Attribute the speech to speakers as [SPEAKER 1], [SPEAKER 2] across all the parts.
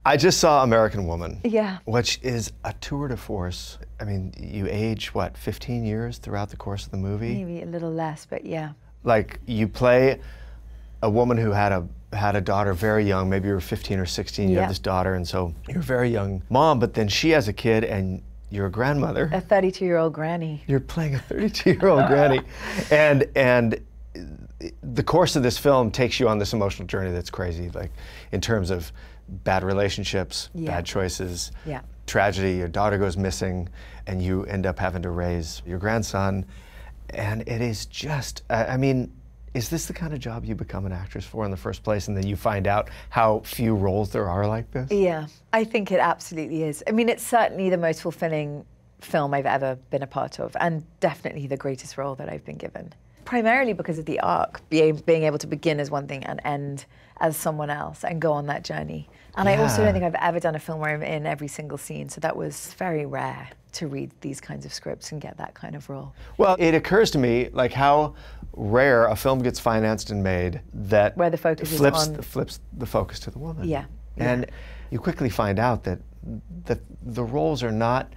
[SPEAKER 1] I just saw American Woman.
[SPEAKER 2] Yeah.
[SPEAKER 1] Which is a tour de force. I mean, you age, what, 15 years throughout the course of the movie?
[SPEAKER 2] Maybe a little less, but yeah.
[SPEAKER 1] Like, you play a woman who had a daughter very young, maybe you were 15 or 16, you have this daughter, and so you're a very young mom, but then she has a kid and you're a grandmother.
[SPEAKER 2] A 32-year-old granny.
[SPEAKER 1] You're playing a 32-year-old granny. And the course of this film takes you on this emotional journey that's crazy, like in terms of bad relationships, bad choices, tragedy, your daughter goes missing, and you end up having to raise your grandson. And it is just, I mean, is this the kind of job you become an actress for in the first place, and then you find out how few roles there are like this?
[SPEAKER 2] Yeah, I think it absolutely is. I mean, it's certainly the most fulfilling film I've ever been a part of, and definitely the greatest role that I've been given. Primarily because of the arc, being able to begin as one thing and end as someone else and go on that journey. And I also don't think I've ever done a film where I'm in every single scene, so that was very rare to read these kinds of scripts and get that kind of role.
[SPEAKER 1] Well, it occurs to me like how rare a film gets financed and made that
[SPEAKER 2] where the focus
[SPEAKER 1] flips the focus to the woman.
[SPEAKER 2] Yeah.
[SPEAKER 1] And you quickly find out that the roles are not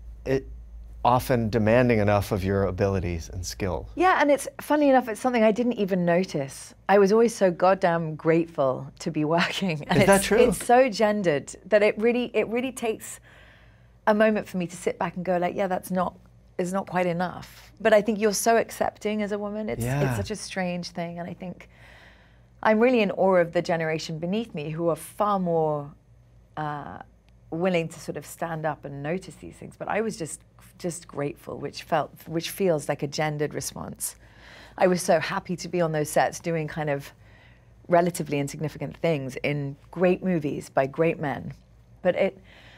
[SPEAKER 1] often demanding enough of your abilities and skill.
[SPEAKER 2] Yeah, and it's funny enough, it's something I didn't even notice. I was always so goddamn grateful to be working. And
[SPEAKER 1] Is that true?
[SPEAKER 2] It's so gendered that it really takes a moment for me to sit back and go like, yeah, it's not quite enough. But I think you're so accepting as a woman. It's such a strange thing, and I think I'm really in awe of the generation beneath me who are far more willing to sort of stand up and notice these things. But I was just grateful, which feels like a gendered response. I was so happy to be on those sets doing kind of relatively insignificant things in great movies by great men. But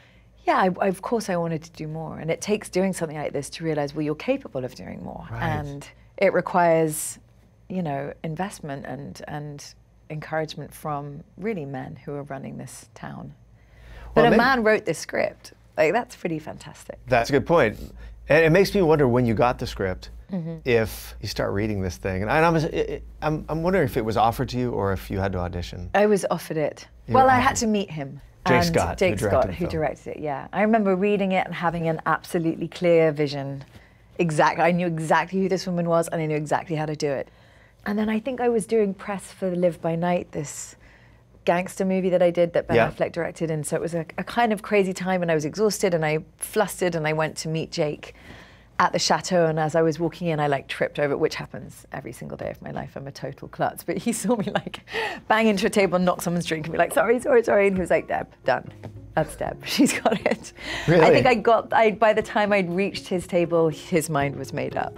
[SPEAKER 2] of course I wanted to do more, and it takes doing something like this to realize, well, you're capable of doing more.
[SPEAKER 1] Right.
[SPEAKER 2] And it requires, you know, investment and encouragement from really men who are running this town. But a man wrote this script. Like, that's pretty fantastic.
[SPEAKER 1] That's a good point. And it makes me wonder, when you got the script, if you start reading this thing, and I'm wondering if it was offered to you or if you had to audition.
[SPEAKER 2] I was offered it. Well, I had to meet him.
[SPEAKER 1] Jake Scott,
[SPEAKER 2] who directed it, yeah. I remember reading it and having an absolutely clear vision. I knew exactly who this woman was, and I knew exactly how to do it. And then I think I was doing press for Live by Night, this gangster movie that I did that Ben Affleck directed, and so it was a kind of crazy time, and I was exhausted and I flustered, and I went to meet Jake at the chateau, and as I was walking in, I like tripped over, which happens every single day of my life. I'm a total klutz, but he saw me like bang into a table and knock someone's drink and be like, sorry, and he was like, Deb, done. That's Deb, she's got it.
[SPEAKER 1] Really?
[SPEAKER 2] I think by the time I'd reached his table, his mind was made up.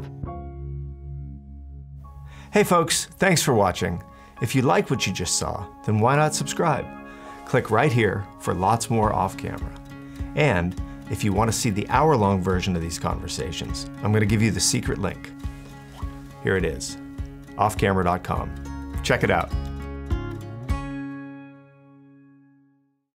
[SPEAKER 1] Hey folks, thanks for watching. If you like what you just saw, then why not subscribe? Click right here for lots more off camera. And if you want to see the hour-long version of these conversations, I'm going to give you the secret link. Here it is, offcamera.com. Check it out.